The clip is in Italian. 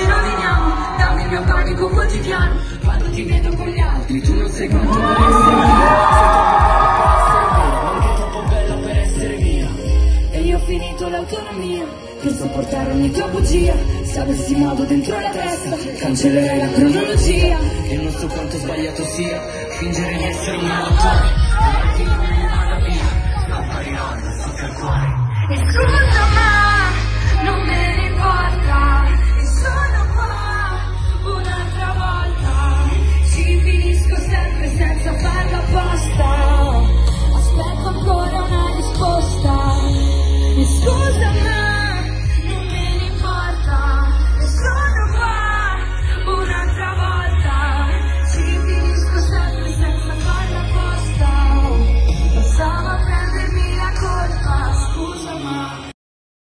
ci roviniamo. Dammi il mio panico quotidiano. Quando ti vedo con gli altri tu non sai quanto vorrei troppo bella per essere mia. E io ho finito l'autonomia per sopportare ogni tua bugia. Se avessi modo dentro la testa cancellerei la cronologia. E non so quanto sbagliato sia fingere di essere un malatore. Non mi vada via, non fare onda sotto il cuore.